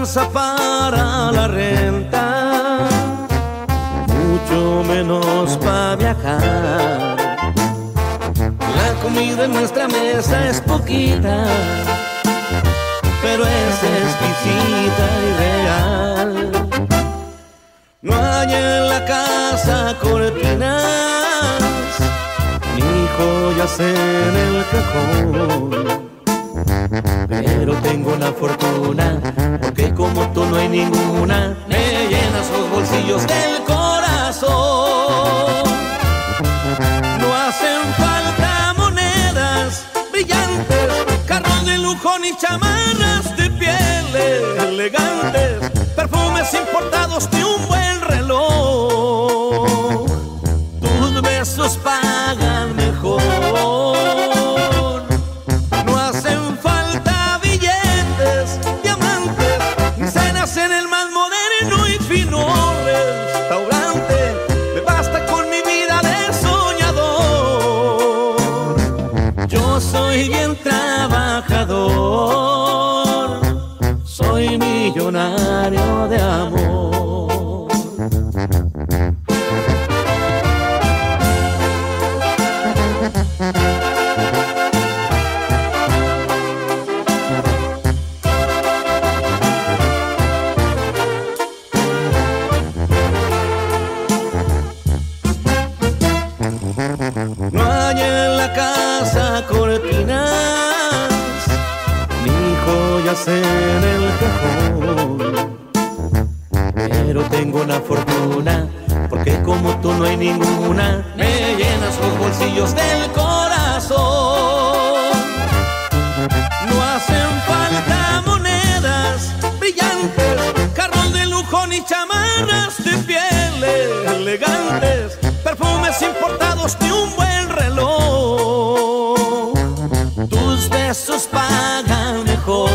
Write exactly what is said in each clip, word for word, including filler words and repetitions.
casa para la renta, mucho menos para viajar. La comida en nuestra mesa es poquita, pero es exquisita y real. No hay en la casa cortinas ni joyas en el cajón, pero tengo una fortuna, porque como tú no hay ninguna. Me llenas los bolsillos del corazón. No hacen falta monedas brillantes, carros de lujo ni chamarras de pieles elegantes, perfumes importados ni un buen reloj. Tus besos pagan mejor. No hacen falta billetes, diamantes, ni cenas en el más moderno y fino restaurante. Me basta con mi vida de soñador. Yo soy bien trabajador, soy millonario de amor. No hay en la casa cortinas ni joyas en el cajón, pero tengo una fortuna, porque como tú no hay ninguna. Me llenas los bolsillos del corazón. No hacen falta monedas brillantes, carros de lujo ni chamarras de pieles elegantes, perfumes importados ni un buen reloj. Tus besos pagan mejor.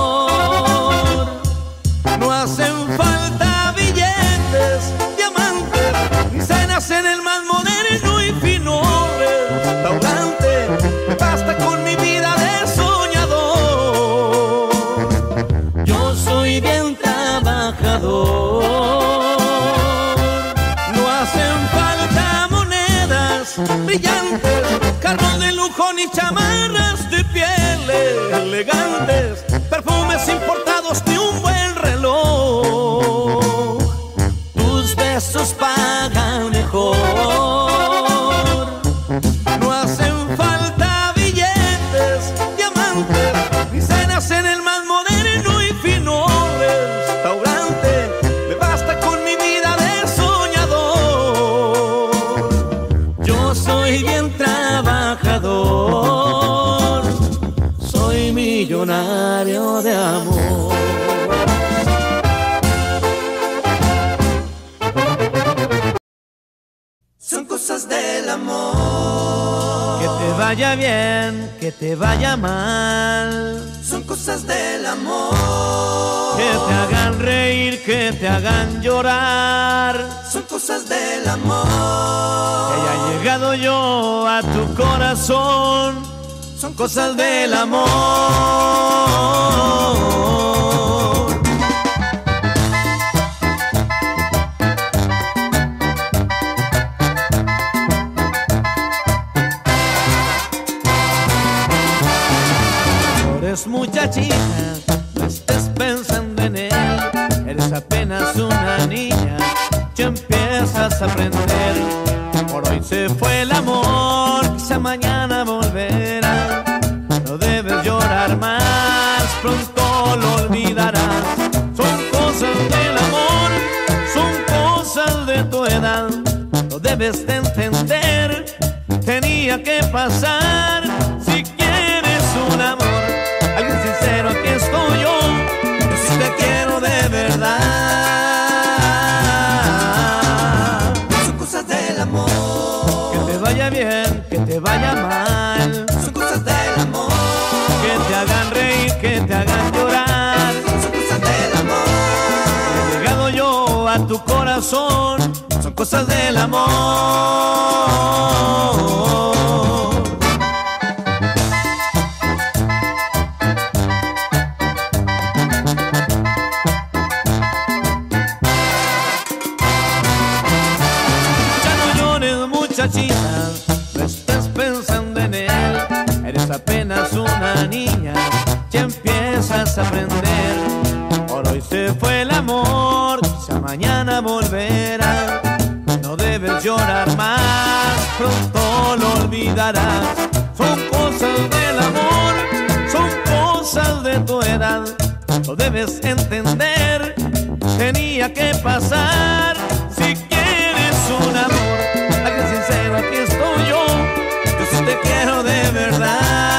No hacen falta billetes, diamantes, ni cenas en el más moderno y fino restaurante. Me basta con mi vida de soñador. Yo soy bien trabajador. No hacen falta monedas brillantes, carros de lujo ni chamarras de pieles elegantes, perfumes importados ni un buen reloj. Tus besos pagan mejor. No hacen falta billetes, diamantes, ni cenas en el más moderno y fino restaurante. Me basta con mi vida de soñador. Yo soy bien trabajador, soy millonario de amor. Son cosas del amor. Que te vaya bien, que te vaya mal. Son cosas del amor. Que te hagan reír, que te hagan llorar. Son cosas del amor. Que haya llegado yo a tu corazón. Son cosas del amor. Muchachita, no estés pensando en él, eres apenas una niña, ya empiezas a aprender. Por hoy se fue el amor, quizá mañana volverá. No debes llorar más, pronto lo olvidarás. Son cosas del amor, son cosas de tu edad. Lo debes de entender, tenía que pasar. Si quieres un amor, alguien sincero, aquí estoy yo. Yo sí te quiero de verdad. Son cosas del amor. Que te vaya bien, que te vaya mal. Son cosas del amor. Que te hagan reír, que te hagan llorar. Son cosas del amor. He llegado yo a tu corazón. Son cosas del amor. muchachita, no estés pensando en él. Eres apenas una niña, ya empiezas a aprender. Por hoy se fue el amor, quizá mañana volverá. No debes llorar más, pronto lo olvidarás. Son cosas del amor, son cosas de tu edad. Lo debes entender, tenía que pasar. Si quieres un amor, a que sincero aquí estoy yo. Yo sí te quiero de verdad.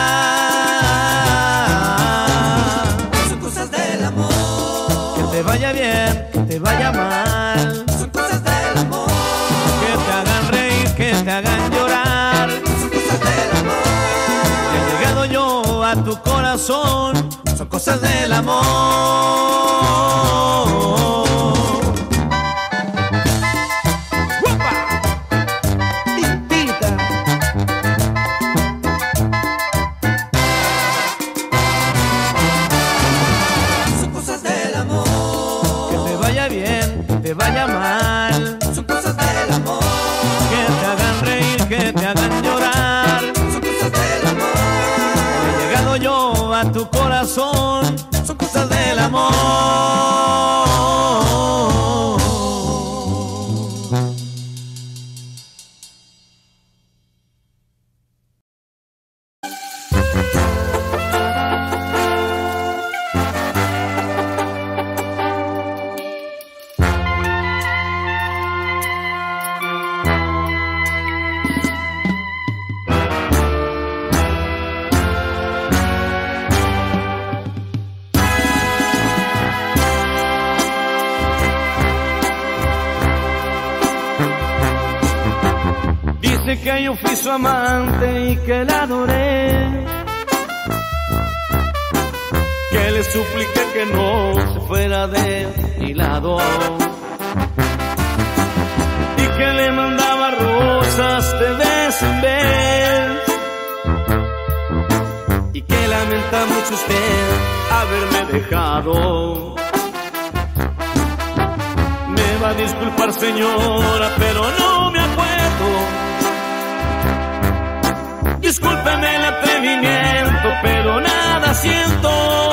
Son cosas del amor. Que te vaya bien, que te vaya mal. Son cosas del amor. Que te hagan reír, que te hagan llorar. Son cosas del amor. Que he llegado yo a tu corazón. Son cosas del amor. Te vaya mal. Son cosas del amor. Que te hagan reír, que te hagan llorar. Son cosas del amor. He llegado yo a tu corazón. Son cosas del amor. Dice que yo fui su amante y que la adoré, que le supliqué que no se fuera de mi lado, y que le mandaba rosas de vez en vez, y que lamenta mucho usted haberme dejado. Me va a disculpar, señora, pero no me acuerdo. Discúlpeme el atrevimiento, pero nada siento.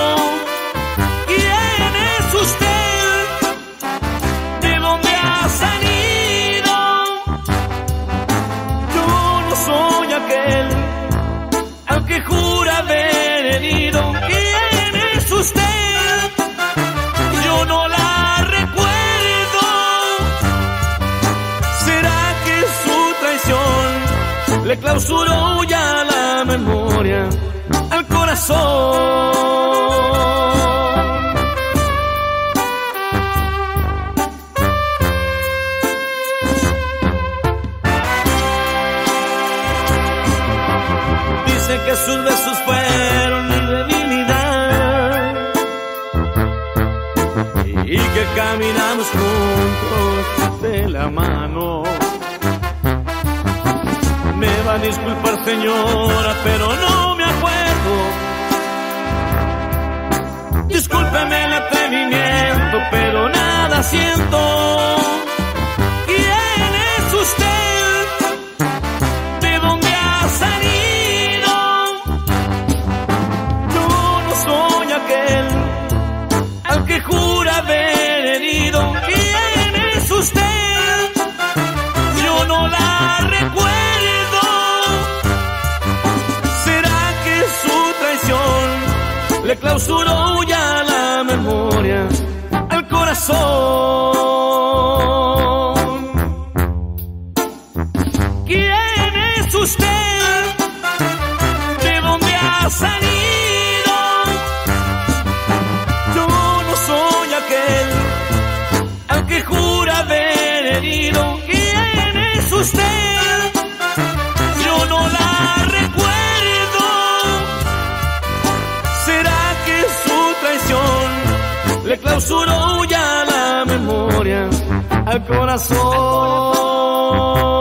¿Quién es usted? ¿De dónde ha salido? Yo no soy aquel al que jura haber herido. ¿Quién es usted? Yo no la recuerdo. ¿Será que su traición le clausuró ya la memoria al corazón? Dice que sus besos fueron mi debilidad y que caminamos juntos de la mano. Me va a disculpar, señora, pero no me acuerdo. Discúlpeme el atrevimiento, pero nada siento. ¿Quién es usted? ¿De dónde ha salido? Yo no soy aquel al que jura haber herido. ¿Quién es usted? Yo no la recuerdo. Le clausuró ya la memoria al corazón. ¿Quién es usted? ¿De dónde ha salido? Yo no soy aquel al que jura haber herido. ¿Quién es usted? Yo no la recuerdo. Le clausuró ya la memoria al corazón.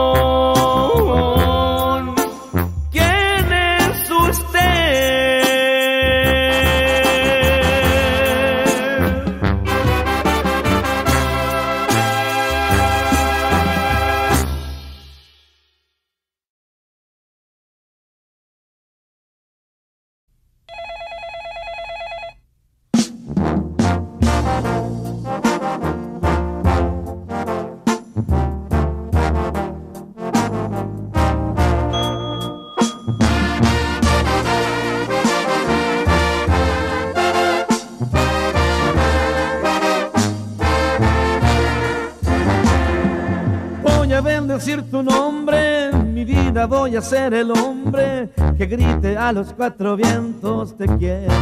Voy a bendecir tu nombre, en mi vida voy a ser el hombre que grite a los cuatro vientos te quiero.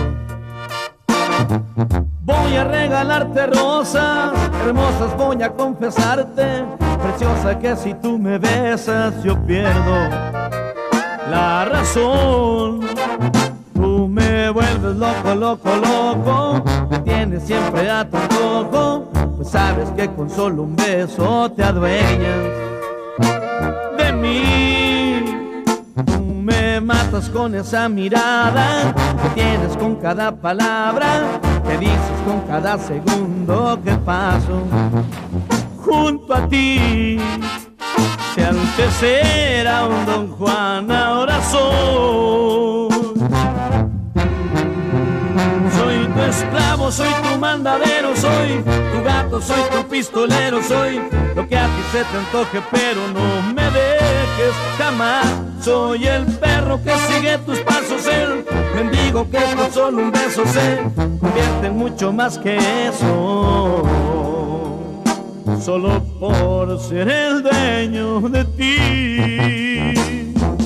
Voy a regalarte rosas hermosas, voy a confesarte, preciosa, que si tú me besas yo pierdo la razón. Tú me vuelves loco, loco, loco, me tienes siempre a tu antojo, pues sabes que con solo un beso te adueñas de mí. Tú me matas con esa mirada que tienes con cada palabra, que dices con cada segundo que paso junto a ti. Si antes era un Don Juan, ahora soy Soy tu esclavo, soy tu mandadero, soy tu gato, soy tu pistolero, soy lo que a ti se te antoje, pero no me dejes jamás. Soy el perro que sigue tus pasos, el mendigo que con solo un beso se convierte en mucho más que eso, solo por ser el dueño de ti.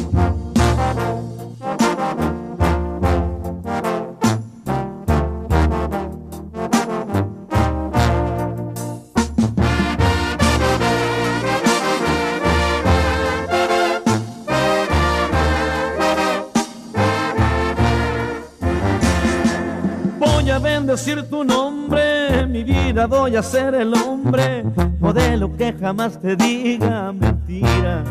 Voy a bendecir tu nombre, en mi vida voy a ser el hombre, modelo que jamás te diga mentira.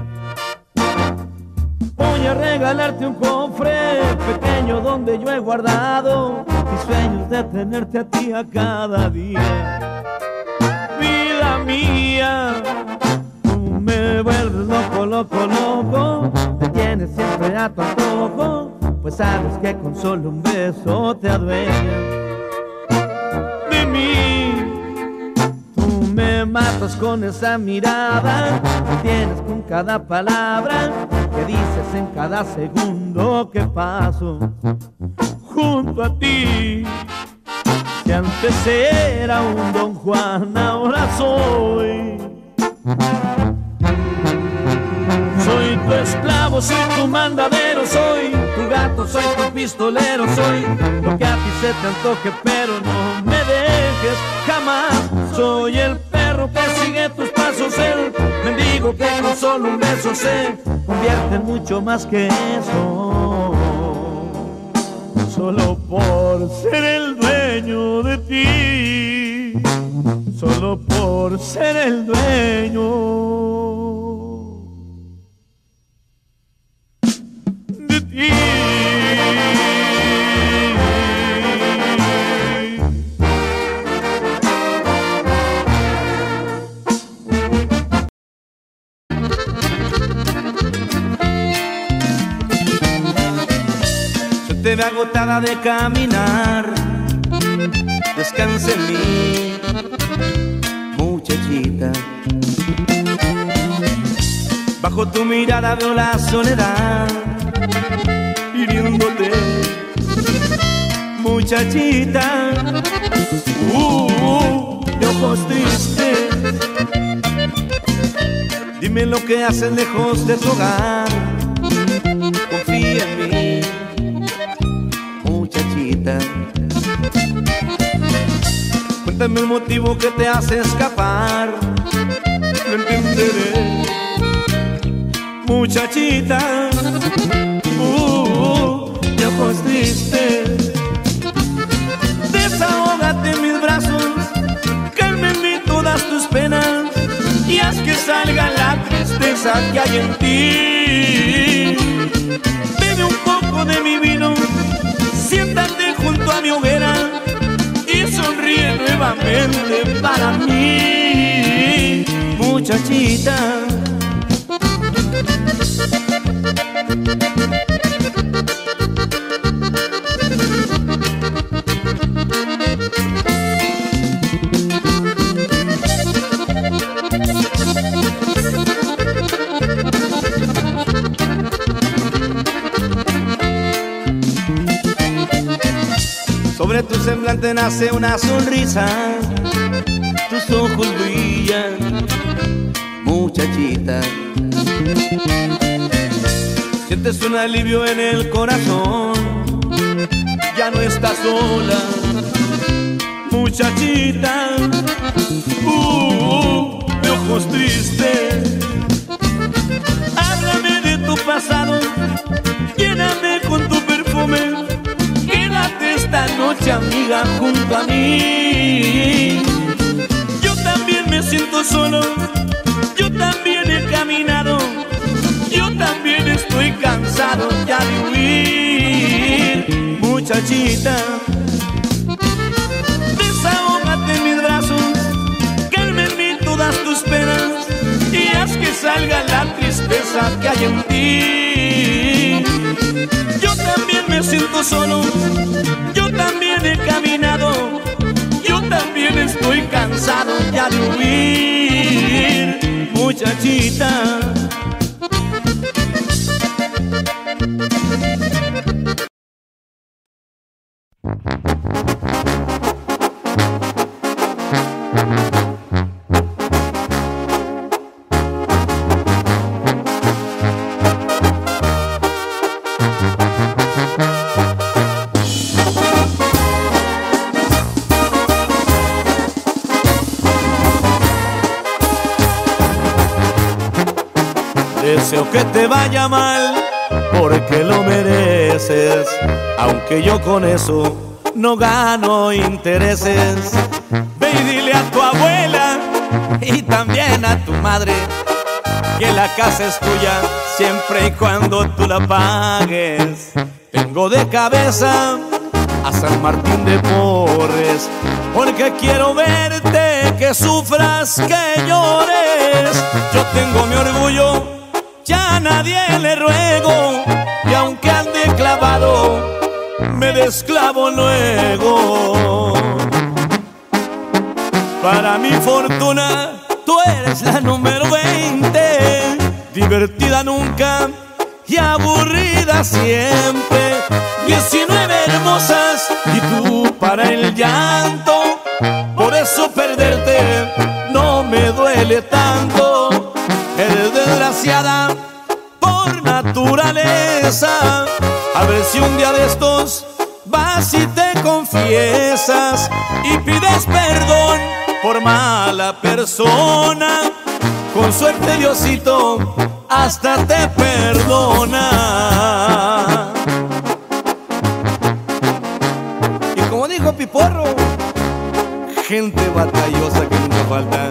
Voy a regalarte un cofre pequeño donde yo he guardado mis sueños de tenerte a ti a cada día. Vida mía, tú me vuelves loco, loco, loco, te tienes siempre a tu antojo, pues sabes que con solo un beso te adueñas de mí. Tú me matas con esa mirada que tienes con cada palabra, que dices en cada segundo que paso junto a ti. Si antes era un Don Juan, ahora soy Soy tu esclavo, soy tu mandadero, soy tu gato, soy tu pistolero, soy lo que a ti se te antoje, pero no me dejes jamás. Soy el perro que sigue tus pasos, el mendigo que con solo un beso se convierte en mucho más que eso, solo por ser el dueño de ti, solo por ser el dueño de ti. Se te ve agotada de caminar, descansa en mí, muchachita. Bajo tu mirada veo la soledad hiriéndote, muchachita. Uh, uh, de ojos tristes, dime lo que haces lejos de tu hogar. Confía en mí, muchachita. Cuéntame el motivo que te hace escapar, lo entenderé, muchachita. Uh, de ojos tristes, desahógate en mis brazos, cálmenme todas tus penas y haz que salga la tristeza que hay en ti. Bebe un poco de mi vino, siéntate junto a mi hoguera y sonríe nuevamente para mí, muchachita. Sobre tu semblante nace una sonrisa, tus ojos brillan, muchachita. muchachita. Sientes un alivio en el corazón, ya no estás sola, muchachita. Uh, uh, de ojos tristes, háblame de tu pasado, lléname con tu perfume. Quédate esta noche, amiga, junto a mí. Yo también me siento solo, yo también he caminado, yo también estoy cansado ya de huir, muchachita. Desahógate en mis brazos, cálmenme todas tus penas y haz que salga la tristeza que hay en ti. Yo también me siento solo, yo también he caminado, yo también estoy cansado ya de huir, muchachita. Deseo que te vaya mal, porque lo mereces, aunque yo con eso no gano intereses. Ve y dile a tu abuela y también a tu madre que la casa es tuya siempre y cuando tú la pagues. Vengo de cabeza a San Martín de Porres, porque quiero verte, que sufras, que llores. Yo tengo mi orgullo, ya a nadie le ruego, y aunque ande clavado, me desclavo luego. Para mi fortuna, tú eres la número veinte, divertida nunca y aburrida siempre. Diecinueve hermosas y tú para el llanto, por eso perderte no me duele tanto. Eres desgraciada por naturaleza, a ver si un día de estos vas y te confiesas y pides perdón por mala persona. Con suerte Diosito hasta te perdona. Y como dijo Piporro, gente batallosa que nunca falta.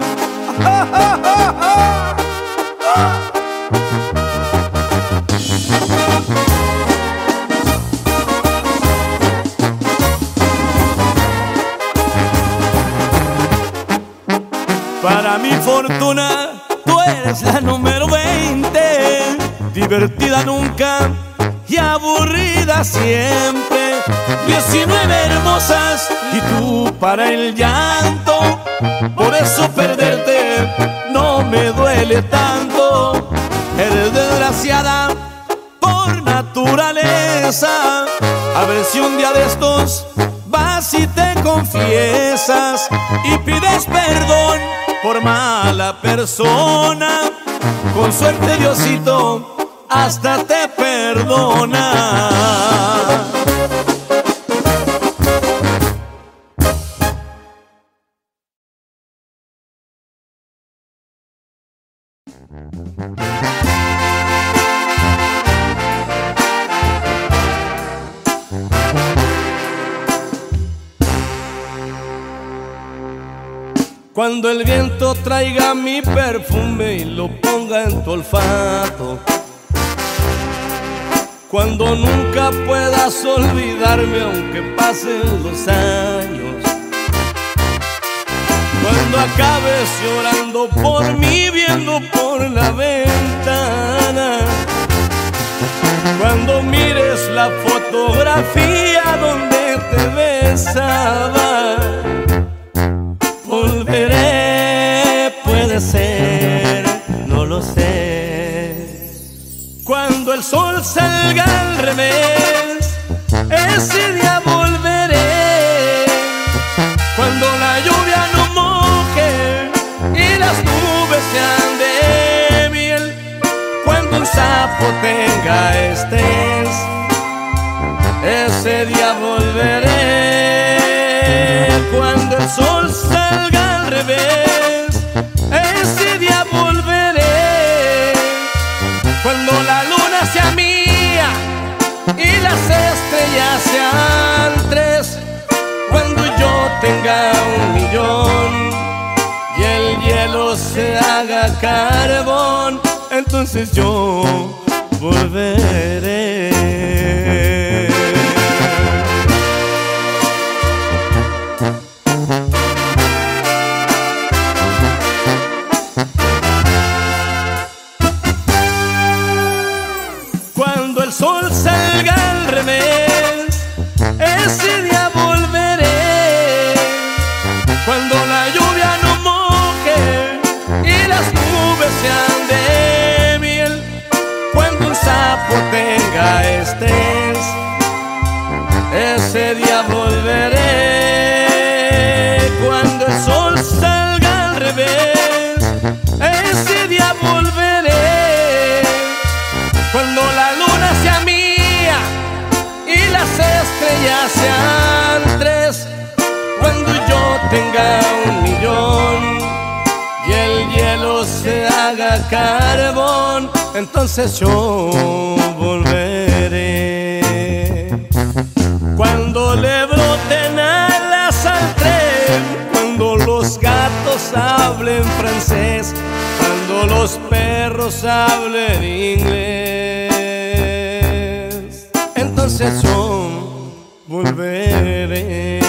Para mi fortuna, tú eres la número veinte, divertida nunca y aburrida siempre. Diecinueve hermosas y tú para el llanto, por eso perderte no me duele tanto. Eres desgraciada por naturaleza, a ver si un día de estos vas y te confiesas y pides perdón por mala persona. Con suerte Diosito hasta te perdona. Cuando el viento traiga mi perfume y lo ponga en tu olfato, cuando nunca puedas olvidarme aunque pasen los años, cuando acabes llorando por mí viendo por la ventana, cuando mires la fotografía donde te besaba, volveré, puede ser, no lo sé. Cuando el sol salga al revés, ese día volveré. Cuando la lluvia no moje y las nubes se anden, zapotenga estés, ese día volveré. Cuando el sol salga al revés, ese día volveré. Cuando la luna sea mía y las estrellas sean tres, cuando yo tenga un millón y el hielo se haga carbón, entonces yo volveré. Cuando el sol salga al revés, ese día volveré. Cuando la lluvia no moje y las nubes sean de miel, cuando un zapotenga estés, ese día volveré. Cuando el sol salga al revés, ese día volveré. Cuando la luna sea mía y las estrellas sean tres, cuando yo tenga un millón y el hielo se haga carbón, entonces yo volveré. Cuando le broten alas al tren, cuando los gatos hablen francés, cuando los perros hablen inglés, entonces yo volveré.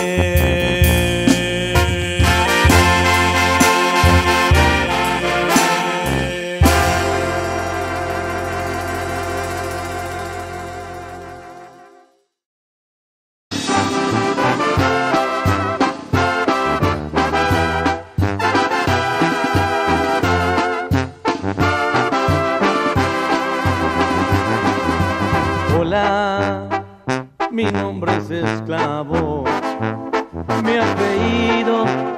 Hola, mi nombre es esclavo, me he creído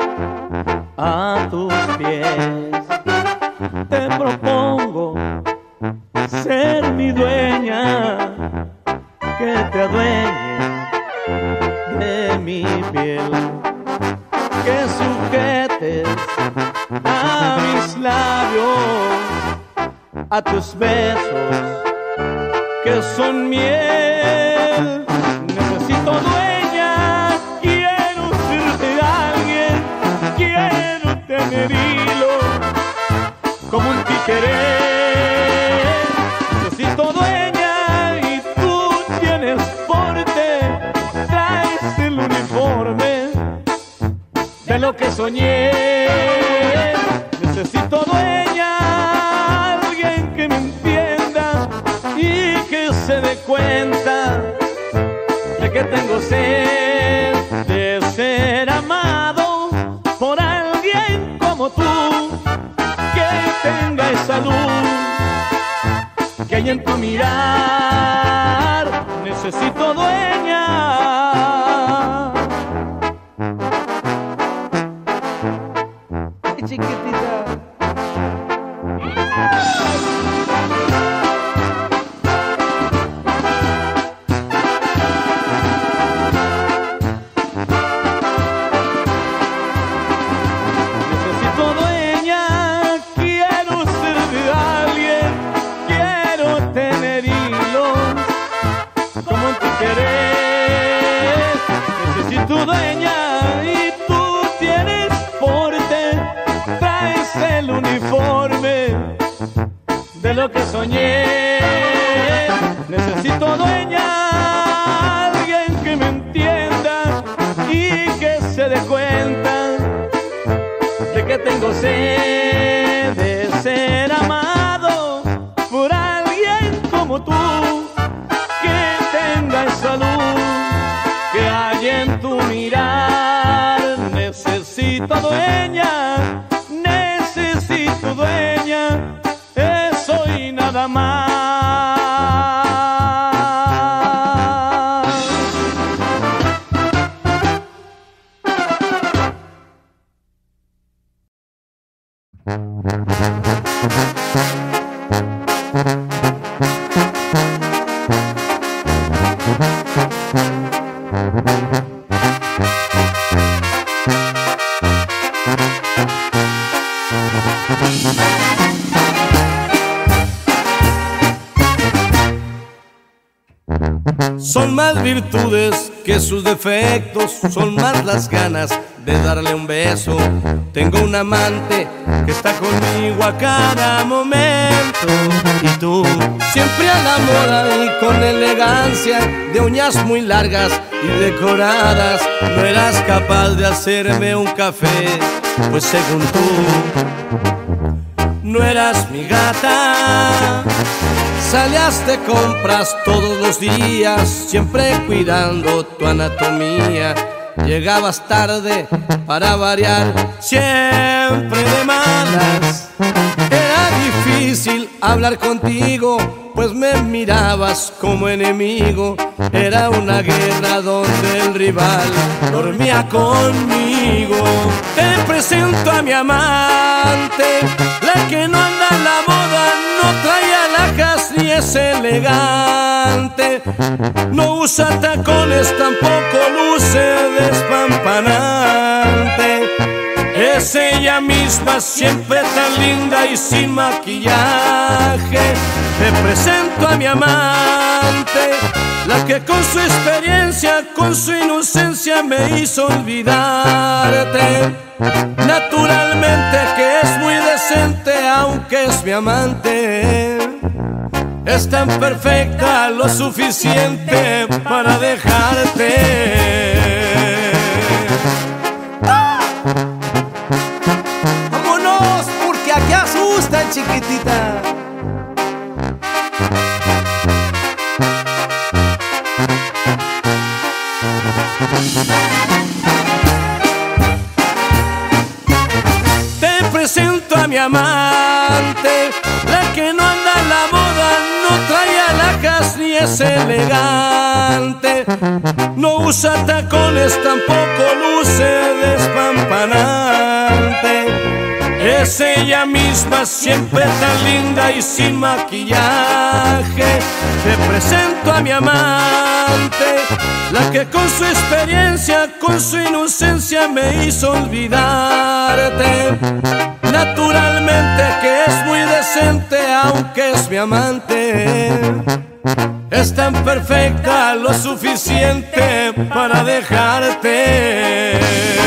a tus pies. Te propongo ser mi dueña, que te adueñes de mi piel, que sujetes a mis labios, a tus besos que son miel. Necesito dueña, quiero ser de alguien, quiero tener hilo como un títere. Necesito dueña y tú tienes porte, traes el uniforme de lo que soñé. Necesito dueña, alguien que me entienda y que se dé cuenta de que tengo sed de ser amado por alguien como tú, que tenga esa luz que hay en tu mirar. Necesito dueña. Chiquitita. Tu dueña y tú tienes porte, traes el uniforme de lo que soñé. Necesito dueña, alguien que me entienda y que se dé cuenta de que tengo sed de ser amado por alguien como tú, que tenga esa luz que hay en tu mirar. Necesito dueña, necesito dueña, eso y nada más. Son más virtudes que sus defectos, son más las ganas de darle un beso. Tengo un amante que está conmigo a cada momento. Y tú, siempre a la moda y con elegancia, de uñas muy largas y decoradas, no eras capaz de hacerme un café, pues según tú, no eras mi gata. Salías de compras todos los días, siempre cuidando tu anatomía. Llegabas tarde para variar, siempre de malas. Era difícil hablar contigo, pues me mirabas como enemigo. Era una guerra donde el rival dormía conmigo. Te presento a mi amante, la que no anda en la moda, no trae alhajas ni es elegante. No usa tacones, tampoco luce despampanante. Es ella misma, siempre tan linda y sin maquillaje. Te presento a mi amante, la que con su experiencia, con su inocencia me hizo olvidarte. Naturalmente que es muy decente, aunque es mi amante. Es tan perfecta, lo suficiente para dejarte. ¡Ah! ¡Vámonos! Porque aquí asustan, chiquitita. Te presento a mi amante, la que no anda en la moda, no trae alhajas ni es elegante. No usa tacones, tampoco luce despampanante. Es ella misma, siempre tan linda y sin maquillaje. Te presento a mi amante, la que con su experiencia, con su inocencia me hizo olvidarte. Naturalmente que es muy decente, aunque es mi amante. Es tan perfecta, lo suficiente para dejarte.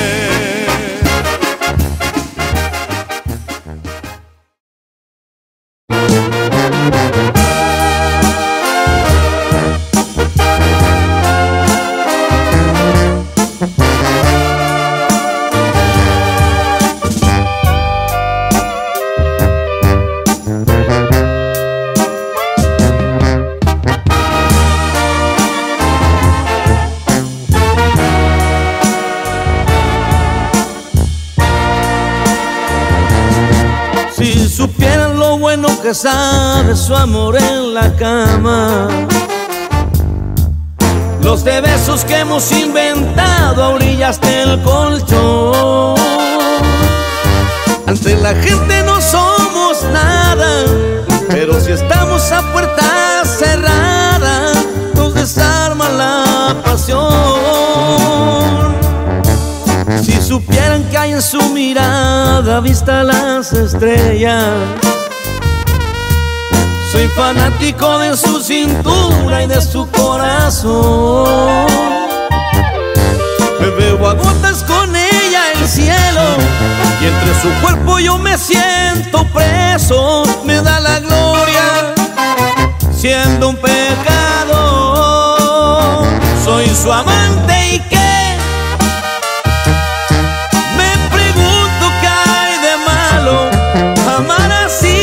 Si supieran lo bueno que sabe su amor en la cama, los de besos que hemos inventado a orillas del colchón. Ante la gente no somos nada, pero si estamos a puerta cerrada, nos desarma la pasión. Si supieran que hay en su mirada vista las estrellas, soy fanático de su cintura y de su corazón. Me bebo a gotas con ella el cielo, y entre su cuerpo yo me siento preso. Me da la gloria siendo un pecador. Soy su amante y que amar así.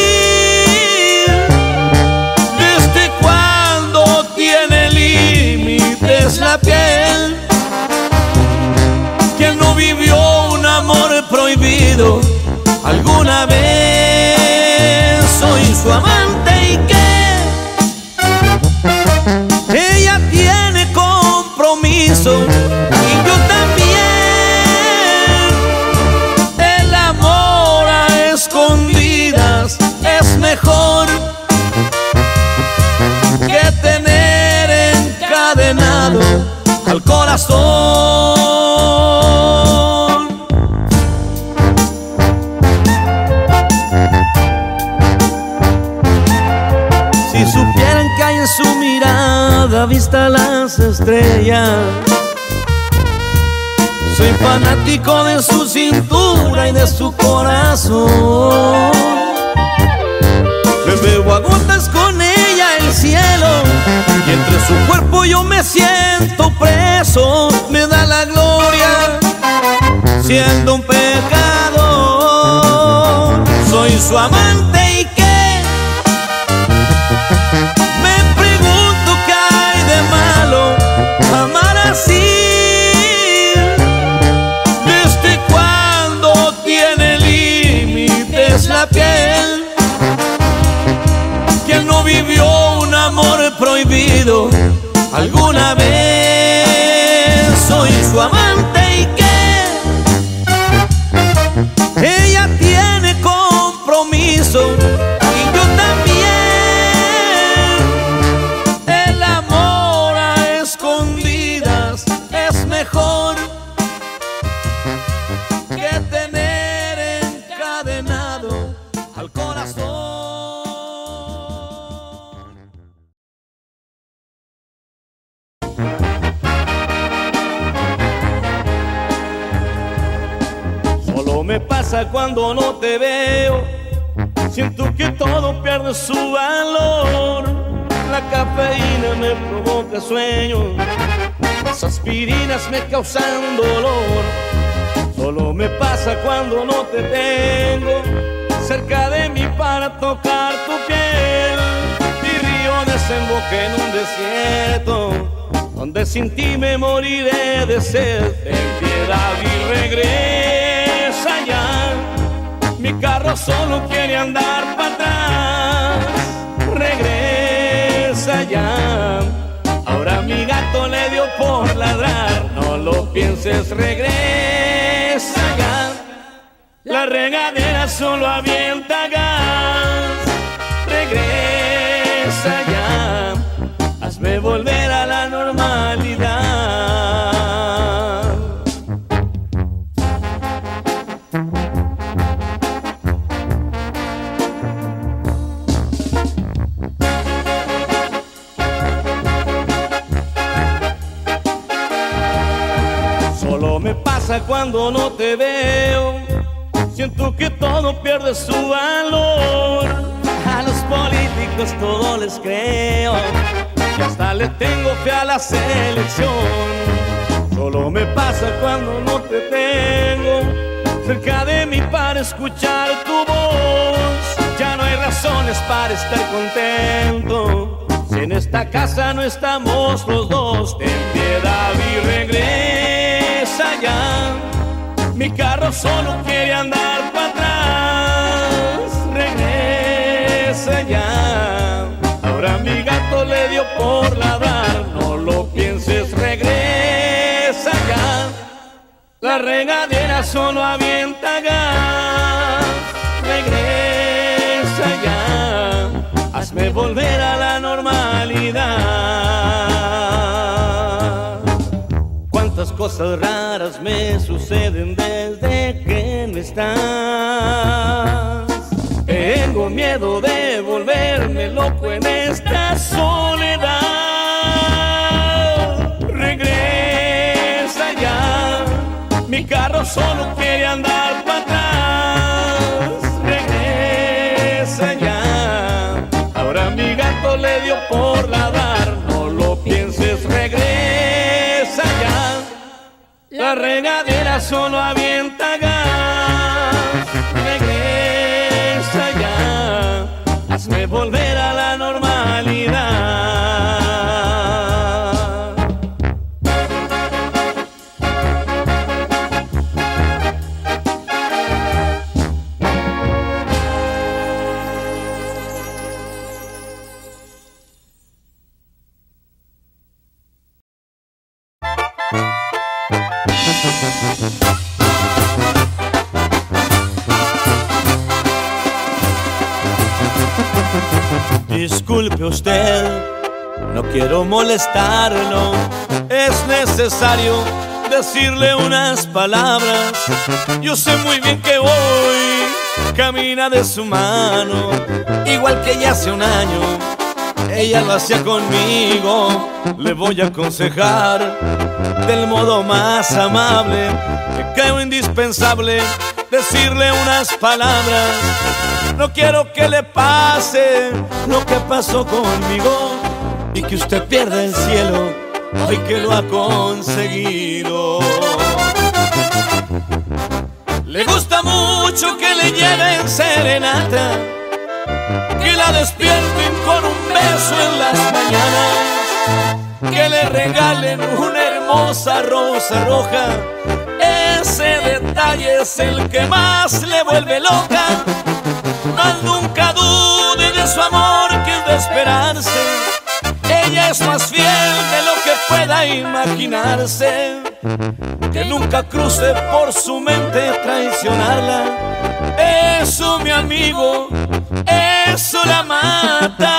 ¿Desde cuando tiene límites la piel? ¿Quién no vivió un amor prohibido alguna vez? Soy su amante y que ella tiene compromiso y yo también. Escondidas es mejor que tener encadenado al corazón. su mirada vista las estrellas. Soy fanático de su cintura y de su corazón. Me bebo a gotas con ella el cielo, y entre su cuerpo yo me siento preso. Me da la gloria siendo un pecador. Soy su amante y qué, me pregunto qué hay de malo amar así. Desde cuando tiene límites la piel, ¿quién no vivió un amor prohibido alguna vez? Soy su amante y qué, ella tiene compromiso y yo también. El amor a escondidas es mejor que tener encadenado al corazón. Solo me pasa cuando no te veo, siento que todo pierde su valor. La cafeína me provoca sueño, las aspirinas me causan dolor. Solo me pasa cuando no te tengo cerca de mí para tocar tu piel. Mi río desemboca en un desierto donde sin ti me moriré de sed. Ten piedad y regresa ya, mi carro solo quiere andar para atrás. Regresa ya, ahora mi gato le dio por ladrar. No lo pienses, regresa ya, la regadera solo avienta gas. Regresa ya, hazme volver a la normalidad. Solo me pasa cuando no te veo, siento que todo pierde su valor. A los políticos todo les creo y hasta le tengo fe a la selección. Solo me pasa cuando no te tengo cerca de mí para escuchar tu voz. Ya no hay razones para estar contento si en esta casa no estamos los dos. Ten piedad y regresa ya, mi carro solo quiere andar para atrás. Regresa ya, ahora mi gato le dio por ladrar. No lo pienses, regresa ya, la regadera solo avienta gas. Regresa ya, hazme volver a la normalidad. Cuántas cosas raras me suceden desde que no estás. Tengo miedo de volverme loco en esta soledad. Regresa ya, mi carro solo quiere andar para atrás. Regresa ya, ahora mi gato le dio por ladrar. No lo pienses, regresa ya, la regadera solo avienta gas. Regresa ya, hazme volver a la normalidad. Disculpe usted, no quiero molestarlo, es necesario decirle unas palabras. Yo sé muy bien que hoy camina de su mano, igual que ya hace un año ella lo hacía conmigo. Le voy a aconsejar del modo más amable, que creo indispensable decirle unas palabras. No quiero que le pase lo que pasó conmigo y que usted pierda el cielo hoy que lo ha conseguido. Le gusta mucho que le lleven serenata, que la despierten con un beso en las mañanas, que le regalen una hermosa rosa roja. Ese detalle es el que más le vuelve loca. Mas nunca dude de su amor, que es de esperarse. Ella es más fiel de lo que pueda imaginarse. Que nunca cruce por su mente traicionarla. Eso, mi amigo, eso la mata.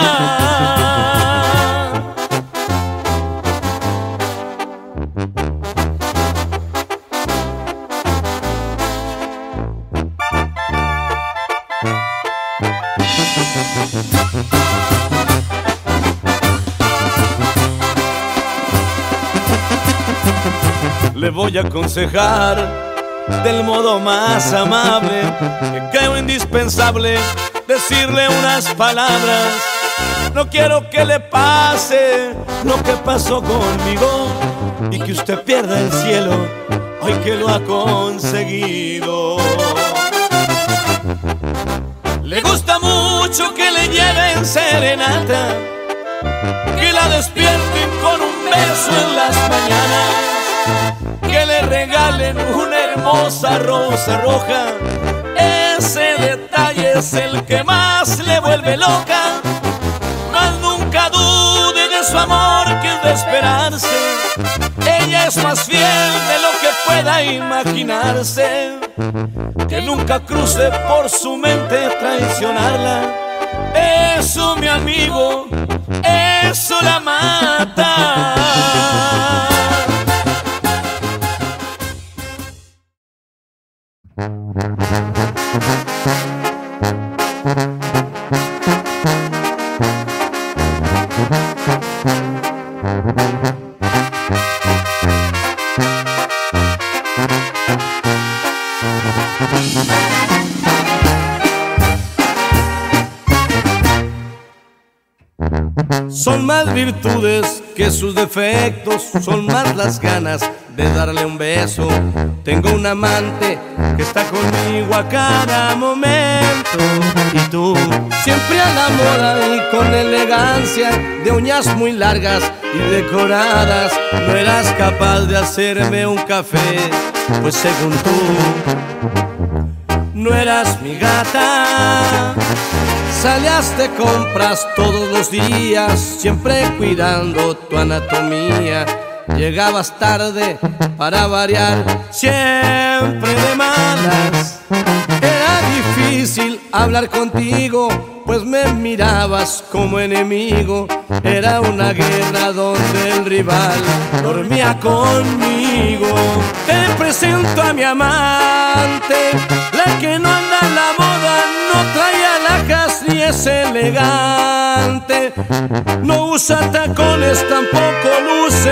Le voy a aconsejar del modo más amable, que creo indispensable decirle unas palabras. No quiero que le pase lo que pasó conmigo y que usted pierda el cielo hoy que lo ha conseguido. Le gusta mucho que le lleven serenata, que la despierten con un beso en las mañanas, que le regalen una hermosa rosa roja. Ese detalle es el que más le vuelve loca. Mas nunca dude de su amor, que es de esperarse. Ella es más fiel de lo que pueda imaginarse. Que nunca cruce por su mente traicionarla. Eso, mi amigo, eso la mata. Son más virtudes que sus defectos, son más las ganas de darle un beso. Tengo un amante que está conmigo a cada momento. Y tú, siempre a la moda y con elegancia, de uñas muy largas y decoradas, no eras capaz de hacerme un café, pues según tú, no eras mi gata. Salías de compras todos los días, siempre cuidando tu anatomía. Llegabas tarde para variar, siempre de malas. Era difícil hablar contigo, pues me mirabas como enemigo. Era una guerra donde el rival dormía conmigo. Te presento a mi amante, la que no anda en la moda, no trae alhajas ni es elegante. No usa tacones, tampoco luce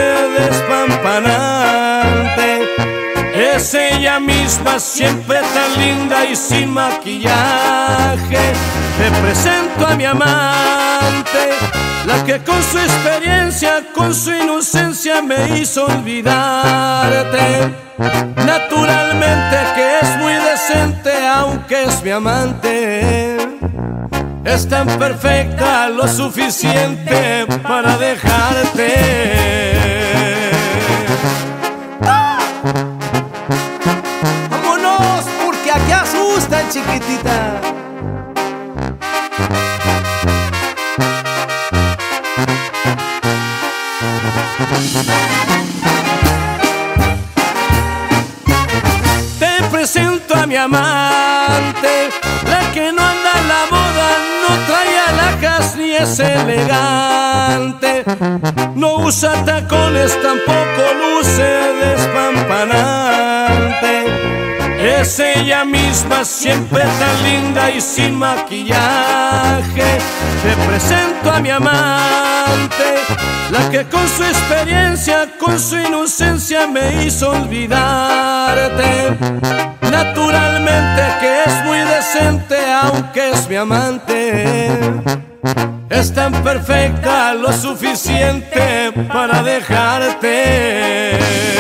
despampanante. Es ella misma, siempre tan linda y sin maquillaje. Te presento a mi amante, la que con su experiencia, con su inocencia me hizo olvidarte. Naturalmente que es muy decente, aunque es mi amante. Es tan perfecta, lo suficiente para dejarte. ¡Ah! ¡Vámonos! Porque aquí asustan, chiquitita. Te presento a mi amante, la que no anda en la moda, no trae alhajas ni es elegante. No usa tacones, tampoco luce despampanante. Es ella misma, siempre tan linda y sin maquillaje. te presento a mi amante, la que con su experiencia, con su inocencia me hizo olvidarte. Naturalmente que es muy decente, aunque es mi amante. Es tan perfecta, lo suficiente para dejarte.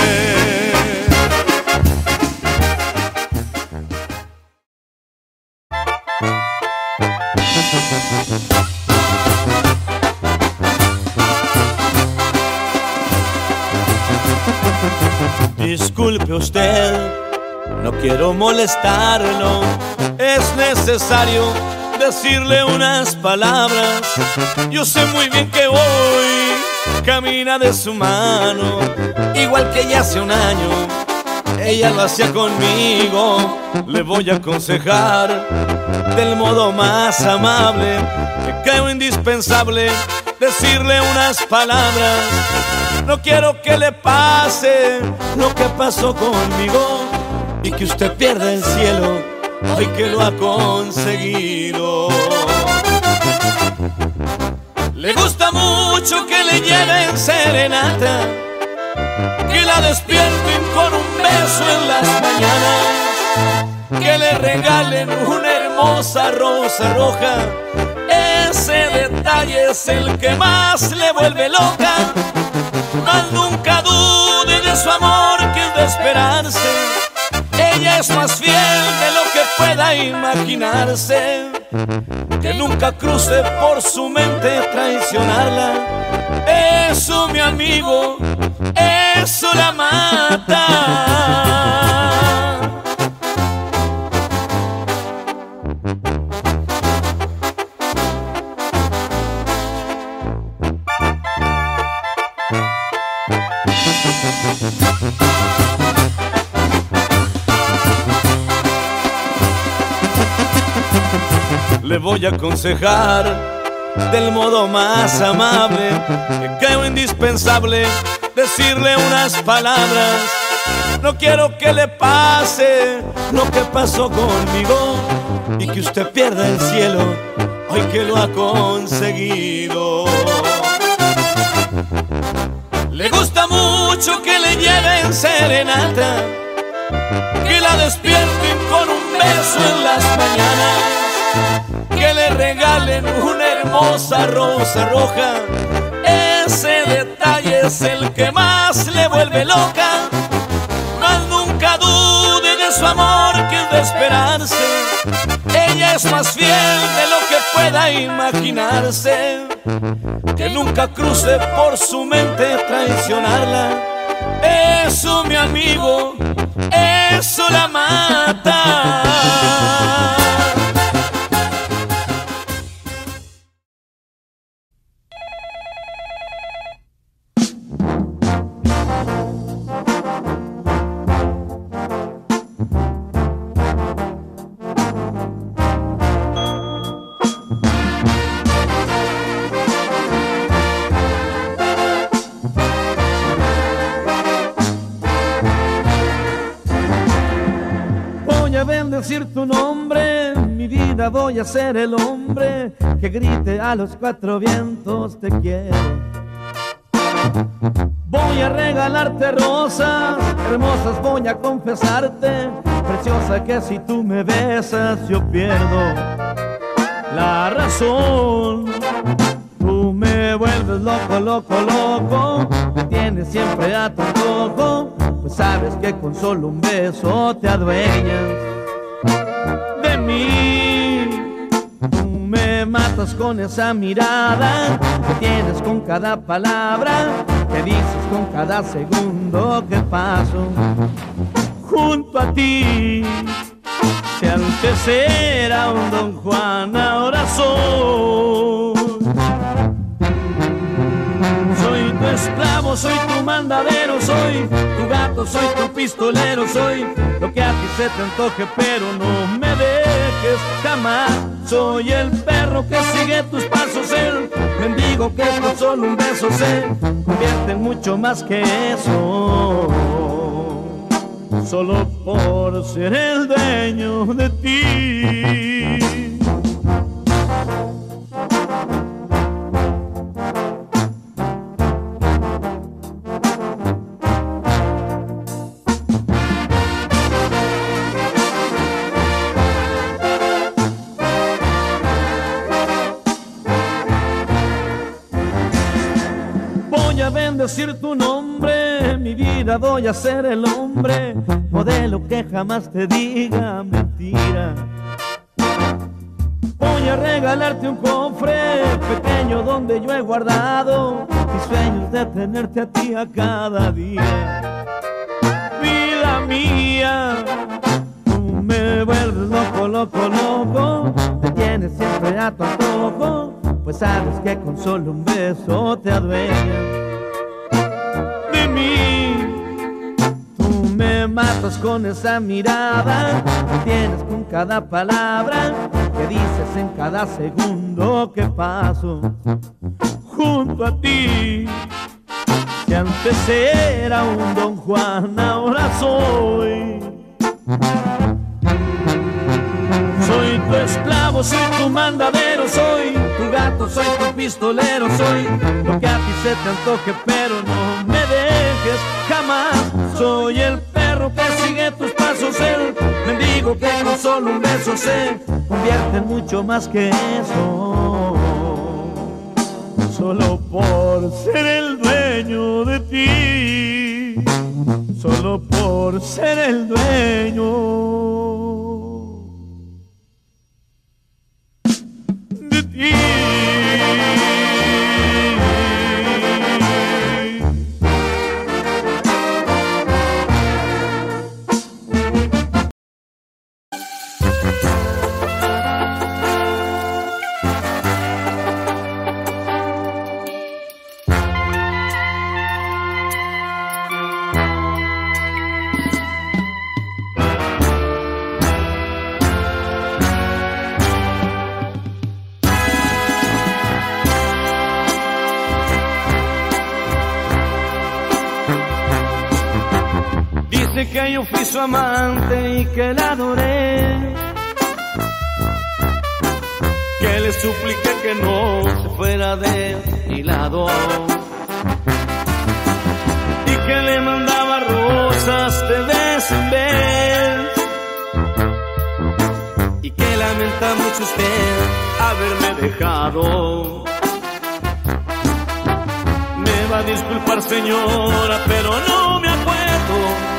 Disculpe usted, no quiero molestarlo. Es necesario decirle unas palabras. Yo sé muy bien que hoy camina de su mano, igual que ya hace un año ella lo hacía conmigo. Le voy a aconsejar del modo más amable, que creo indispensable decirle unas palabras. No quiero que le pase lo que pasó conmigo y que usted pierda el cielo hoy que lo ha conseguido. Le gusta mucho que le lleven serenata, que la despierten con un beso en las mañanas, que le regalen una hermosa rosa roja. Ese detalle es el que más le vuelve loca. Mas nunca dude de su amor, que es de esperarse. Ella es más fiel de lo que pueda imaginarse. Que nunca cruce por su mente traicionarla. Eso, mi amigo, eso la mata. Le voy a aconsejar del modo más amable, que creo indispensable decirle unas palabras. No quiero que le pase lo que pasó conmigo y que usted pierda el cielo hoy que lo ha conseguido. Le gusta mucho que le lleven serenata, que la despierten con un beso en las mañanas, que le regalen una hermosa rosa roja. Ese detalle es el que más le vuelve loca. Mas nunca dude de su amor, que es de esperarse. Ella es más fiel de lo que pueda imaginarse. Que nunca cruce por su mente traicionarla. Eso, mi amigo, eso la mata. Decir tu nombre, mi vida, voy a ser el hombre que grite a los cuatro vientos te quiero. Voy a regalarte rosas hermosas, voy a confesarte, preciosa, que si tú me besas yo pierdo la razón. Tú me vuelves loco, loco, loco, me tienes siempre a tu antojo, pues sabes que con solo un beso te adueñas de mí. Tú me matas con esa mirada que tienes con cada palabra, que dices con cada segundo que paso junto a ti. Si antes era un Don Juan, ahora soy Soy tu esclavo, soy tu mandadero, soy tu gato, soy tu pistolero, soy lo que a ti se te antoje, pero no me dejes jamás. Soy el perro que sigue tus pasos, el mendigo que con solo un beso se convierte en mucho más que eso, solo por ser el dueño de ti. a bendecir tu nombre, mi vida voy a ser el hombre, modelo que jamás te diga mentira. Voy a regalarte un cofre pequeño donde yo he guardado mis sueños de tenerte a ti a cada día. Vida mía, tú me vuelves loco, loco, loco, te tienes siempre a tu antojo, pues sabes que con solo un beso te adueñas de mí. Tú me matas con esa mirada que tienes con cada palabra que dices en cada segundo que paso junto a ti. Si antes era un Don Juan, ahora soy Soy tu esclavo, soy tu mandadero, soy tu gato, soy tu pistolero, soy lo que a ti se te antoje, pero no me dejes jamás. Soy el perro que sigue tus pasos, el mendigo que con solo un beso se convierte en mucho más que eso. Solo por ser el dueño de ti, solo por ser el dueño de ti. Que yo fui su amante y que la adoré, que le supliqué que no se fuera de mi lado, y que le mandaba rosas de vez en vez, y que lamenta mucho usted haberme dejado. Me va a disculpar, señora, pero no me acuerdo.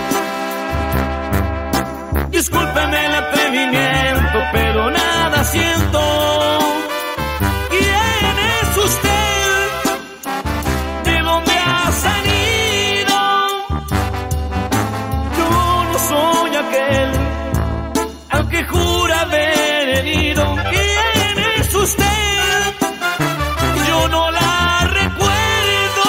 Discúlpeme el atrevimiento, pero nada siento. ¿Quién es usted? ¿De dónde ha salido? Yo no soy aquel al que jura haber herido. ¿Quién es usted? Yo no la recuerdo.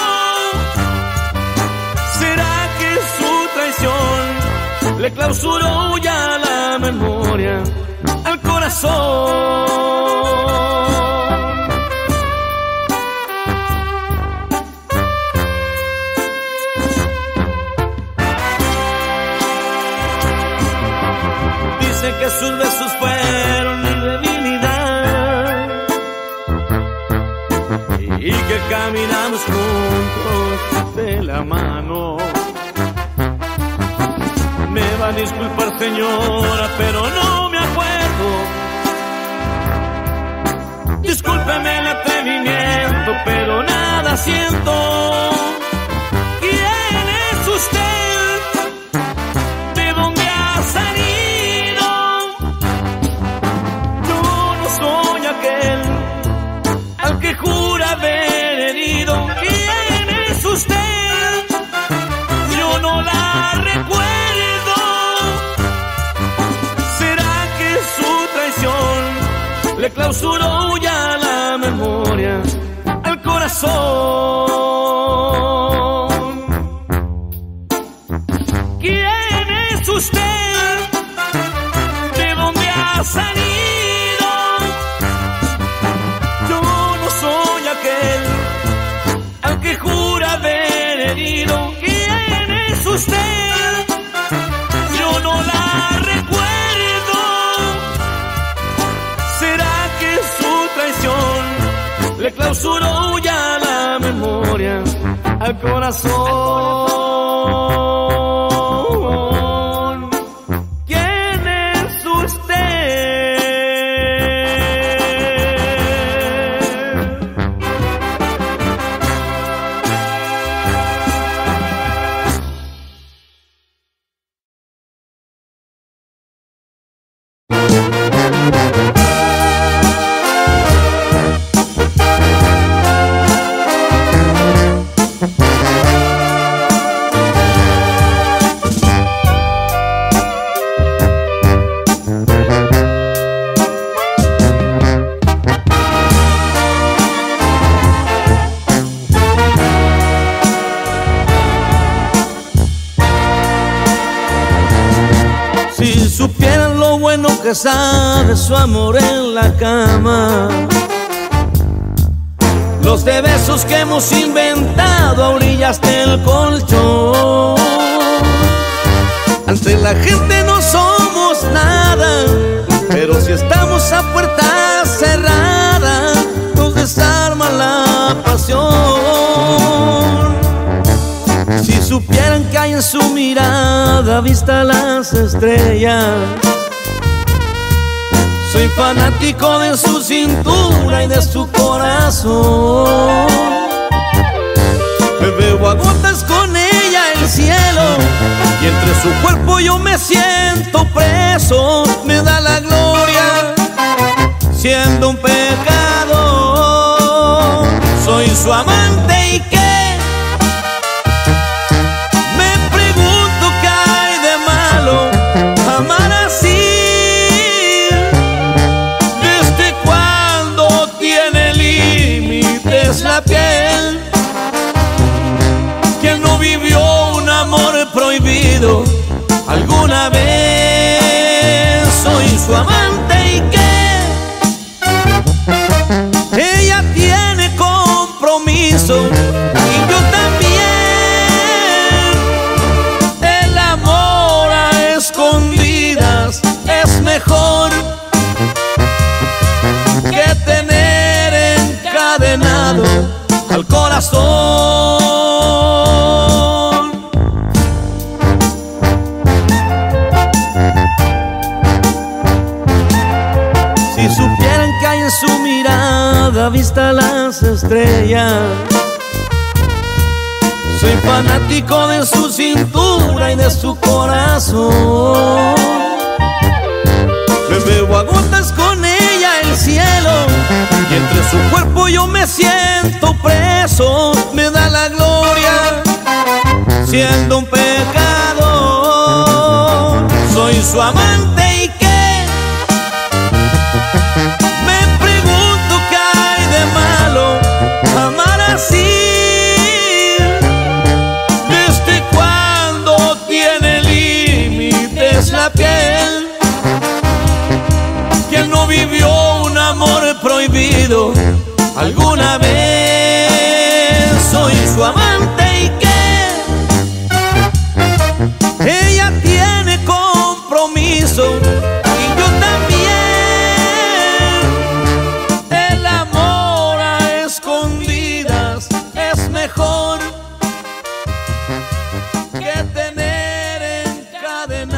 ¿Será que su traición le clausuró ya la memoria al corazón? Dice que sus besos fueron mi debilidad y que caminamos juntos de la mano. Me va a disculpar, señora, pero no me acuerdo. Discúlpeme el atrevimiento, pero nada siento. ¿Quién es usted? ¿De dónde ha salido? Yo no soy aquel al que jura haber herido. ¿Quién es usted? Yo no la recuerdo. Le clausuró ya la memoria al corazón. ¿Quién es usted? ¿De dónde ha salido? Yo no soy aquel al que jura haber herido. ¿Quién es usted? Yo no la recuerdo. Le clausuró ya la memoria al corazón. ¿Quién es usted? que sabe su amor en la cama. Los de besos que hemos inventado a orillas del colchón. Ante la gente no somos nada, pero si estamos a puerta cerrada nos desarma la pasión. Si supieran que hay en su mirada vista las estrellas. Soy fanático de su cintura y de su corazón. Me bebo a gotas con ella el cielo, y entre su cuerpo yo me siento preso. Me da la gloria siendo un pecado. Soy su amante y qué. La piel, quien no vivió un amor prohibido alguna vez. Soy su amante y qué, ella tiene compromiso y yo también. El amor a escondidas es mejor que tener encadenado al corazón. Si supieran que hay en su mirada vista las estrellas. Soy fanático de su cintura y de su corazón. Me bebo a gotas con ella el cielo, y entre su cuerpo yo me siento preso. Me da la gloria siendo un pecado. Soy su amante y qué. Me pregunto qué hay de malo amar así. ¿Desde cuándo tiene límites la piel? Quien no vivió un amor prohibido alguna vez. Soy su amante y qué, ella tiene compromiso y yo también. El amor a escondidas es mejor que tener encadenado